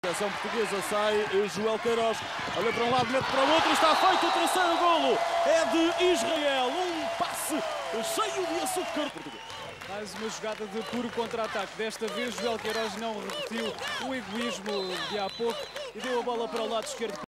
proteção portuguesa, sai Joel Queiroz, olha para um lado, mete para o outro, está feito o terceiro golo, é de Israel, um passe cheio de açúcar português. Mais uma jogada de puro contra-ataque, desta vez Joel Queiroz não repetiu o egoísmo de há pouco e deu a bola para o lado esquerdo.